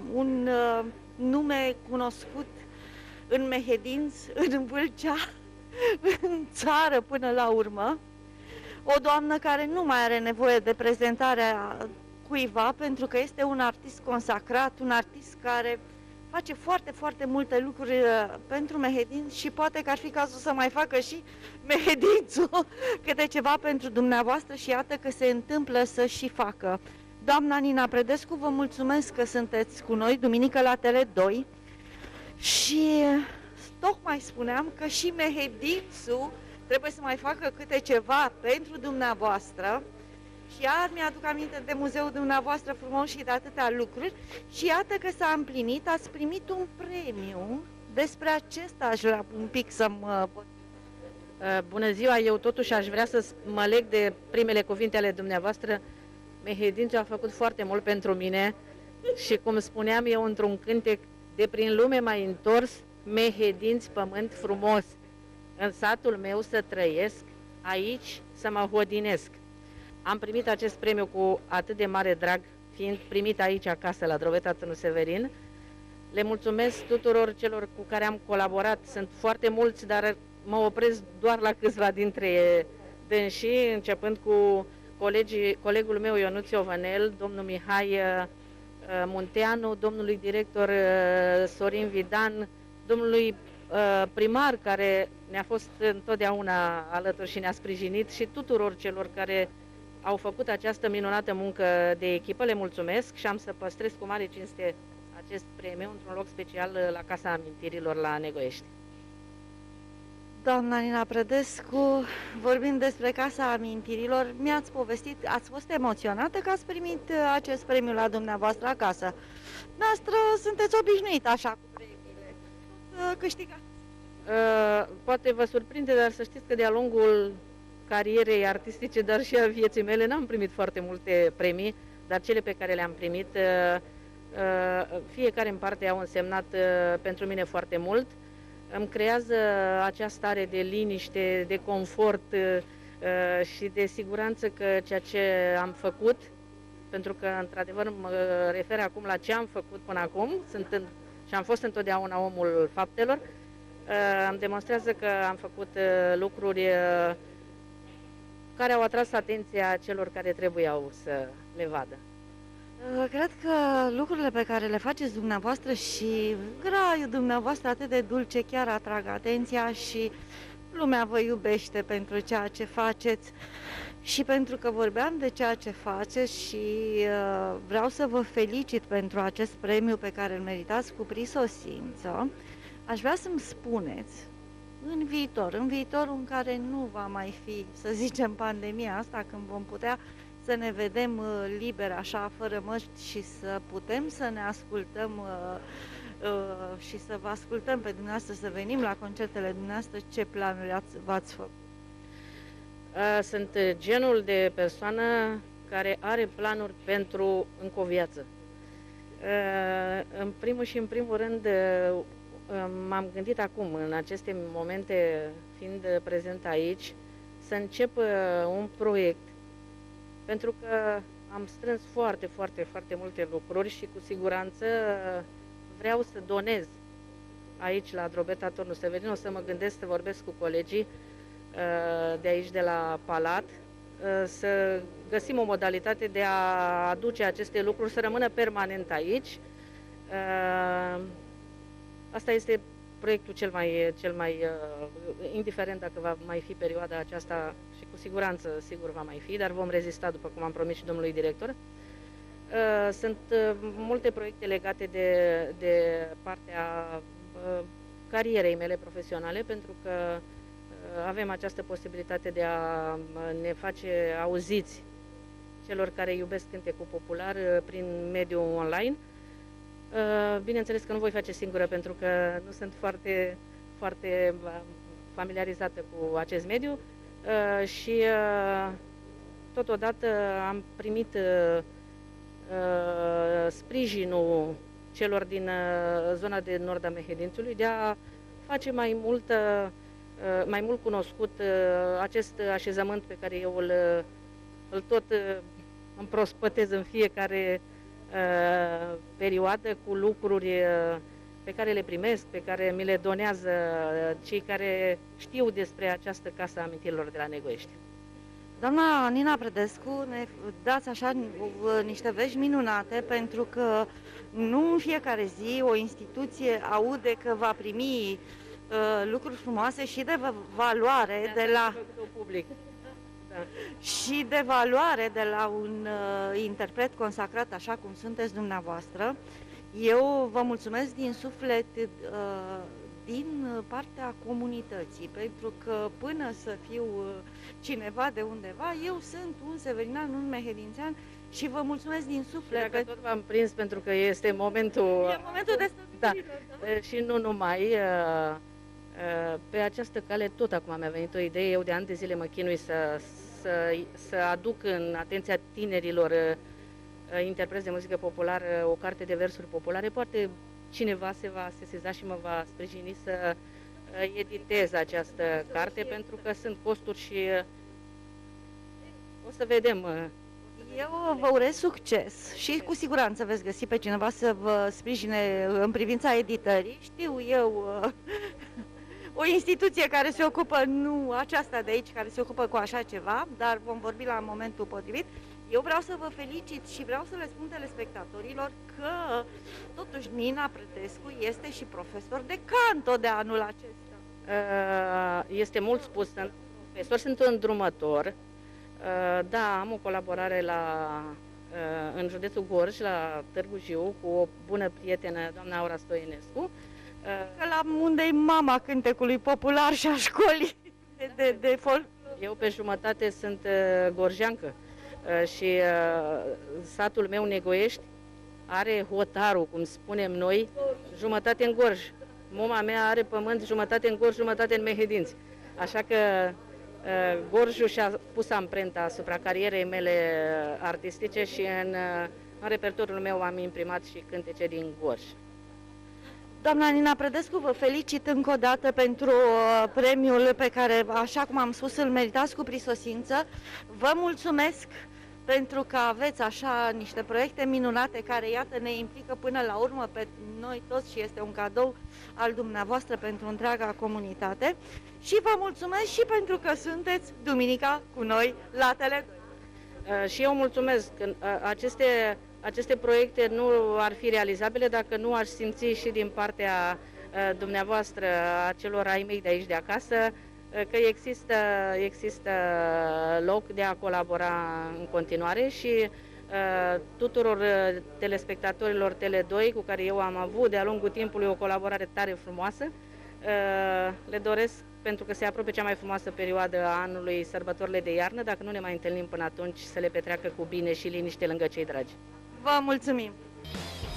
un nume cunoscut în Mehedinț, în Vâlcea, în țară până la urmă. O doamnă care nu mai are nevoie de prezentarea cuiva, pentru că este un artist consacrat, un artist care face foarte, foarte multe lucruri pentru Mehedinț și poate că ar fi cazul să mai facă și Mehedințul câte ceva pentru dumneavoastră și iată că se întâmplă să și facă. Doamna Nina Predescu, vă mulțumesc că sunteți cu noi duminică la Tele2 și tocmai spuneam că și Mehedințul trebuie să mai facă câte ceva pentru dumneavoastră. Și iar mi-aduc aminte de muzeul dumneavoastră frumos și de atâtea lucruri. Și iată că s-a împlinit, ați primit un premiu. Despre acesta aș vrea un pic să mă... Bună ziua, eu totuși aș vrea să mă leg de primele cuvinte ale dumneavoastră. Mehedințul a făcut foarte mult pentru mine și cum spuneam eu într-un cântec, de prin lume m-ai întors, Mehedinț, pământ frumos. În satul meu să trăiesc, aici să mă hodinesc. Am primit acest premiu cu atât de mare drag, fiind primit aici acasă la Drobeta Târnu Severin. Le mulțumesc tuturor celor cu care am colaborat. Sunt foarte mulți, dar mă opresc doar la câțiva dintre dânsii, începând cu colegul meu Ionuț Iovanel, domnul Mihai Munteanu, domnului director Sorin Vidan, domnului primar care ne-a fost întotdeauna alături și ne-a sprijinit și tuturor celor care au făcut această minunată muncă de echipă, le mulțumesc și am să păstrez cu mare cinste acest premiu într-un loc special la Casa Amintirilor la Negoiești. Doamna Nina Predescu, vorbind despre Casa Amintirilor, mi-ați povestit, ați fost emoționată că ați primit acest premiu la dumneavoastră acasă. Noastră sunteți obișnuit așa cu premiile. Câștigați. Poate vă surprinde, dar să știți că de-a lungul carierei artistice, dar și a vieții mele, n-am primit foarte multe premii, dar cele pe care le-am primit, fiecare în parte au însemnat pentru mine foarte mult. Îmi creează acea stare de liniște, de confort și de siguranță că ceea ce am făcut, pentru că într-adevăr mă refer acum la ce am făcut până acum, și am fost întotdeauna omul faptelor, îmi demonstrează că am făcut lucruri care au atras atenția celor care trebuiau să le vadă. Cred că lucrurile pe care le faceți dumneavoastră și graiul dumneavoastră atât de dulce chiar atrag atenția și lumea vă iubește pentru ceea ce faceți și pentru că vorbeam de ceea ce faceți și vreau să vă felicit pentru acest premiu pe care îl meritați cu prisosință. Aș vrea să-mi spuneți în viitorul în care nu va mai fi, să zicem, pandemia asta, când vom putea să ne vedem liber, așa, fără măști și să putem să ne ascultăm și să vă ascultăm pe dumneavoastră, să venim la concertele dumneavoastră, ce planuri v-ați făcut? Sunt genul de persoană care are planuri pentru încă o viață. În primul și în primul rând, m-am gândit acum, în aceste momente, fiind prezent aici, să încep un proiect, pentru că am strâns foarte, foarte, foarte multe lucruri și cu siguranță vreau să donez aici la Drobeta Târnu Severin. O să mă gândesc să vorbesc cu colegii de aici, de la Palat, să găsim o modalitate de a aduce aceste lucruri să rămână permanent aici. Asta este proiectul cel mai indiferent dacă va mai fi perioada aceasta și cu siguranță, sigur va mai fi, dar vom rezista, după cum am promis și domnului director. Sunt multe proiecte legate de partea carierei mele profesionale, pentru că avem această posibilitate de a ne face auziți celor care iubesc cântecul popular prin mediul online. Bineînțeles că nu voi face singură, pentru că nu sunt foarte, foarte familiarizată cu acest mediu și totodată am primit sprijinul celor din zona de nord a Mehedințului de a face mai mult cunoscut acest așezământ pe care eu îl tot împrospătez în fiecare perioadă cu lucruri pe care le primesc, pe care mi le donează cei care știu despre această Casă a Amintirilor de la Negoiești. Doamna Nina Predescu, ne dați așa niște vești minunate, pentru că nu în fiecare zi o instituție aude că va primi lucruri frumoase și de valoare de la public. Da. și de valoare de la un interpret consacrat așa cum sunteți dumneavoastră. Eu vă mulțumesc din suflet din partea comunității, pentru că până să fiu cineva de undeva, eu sunt un severinean, un mehedințean și vă mulțumesc din suflet. Și dacă tot v-am prins, pentru că este momentul... E momentul de da. Și nu numai, pe această cale tot acum mi-a venit o idee, eu de ani de zile mă chinui să aduc în atenția tinerilor interpreți de muzică populară o carte de versuri populare. Poate cineva se va sesiza și mă va sprijini să editez această carte, pentru că sunt costuri și o să vedem. Eu vă urez succes și cu siguranță veți găsi pe cineva să vă sprijine în privința editării. Știu eu o instituție care se ocupă, nu aceasta de aici, care se ocupă cu așa ceva, dar vom vorbi la momentul potrivit. Eu vreau să vă felicit și vreau să le spun telespectatorilor că totuși Nina Predescu este și profesor de canto de anul acesta. Este mult spus, sunt profesor, sunt îndrumător. Da, am o colaborare în județul Gorj, la Târgu Jiu, cu o bună prietenă, doamna Aura Stoienescu. Că la unde-i mama cântecului popular și a școlii de folk. Eu pe jumătate sunt gorjeancă și satul meu Negoiești are hotarul, cum spunem noi, jumătate în Gorj. Mama mea are pământ jumătate în Gorj, jumătate în Mehedinți. Așa că Gorjul și-a pus amprenta asupra carierei mele artistice și în repertoriul meu am imprimat și cântece din Gorj. Doamna Nina Predescu, vă felicit încă o dată pentru premiul pe care, așa cum am spus, îl meritați cu prisosință. Vă mulțumesc pentru că aveți așa niște proiecte minunate care, iată, ne implică până la urmă pe noi toți și este un cadou al dumneavoastră pentru întreaga comunitate. Și vă mulțumesc și pentru că sunteți duminica cu noi la Tele2. Și eu mulțumesc. Aceste proiecte nu ar fi realizabile dacă nu aș simți și din partea dumneavoastră, a celor ai mei de aici de acasă, că există loc de a colabora în continuare și tuturor telespectatorilor Tele2 cu care eu am avut de-a lungul timpului o colaborare tare frumoasă, le doresc, pentru că se apropie cea mai frumoasă perioadă a anului, sărbătorile de iarnă, dacă nu ne mai întâlnim până atunci, să le petreacă cu bine și liniște lângă cei dragi. Vă mulțumim!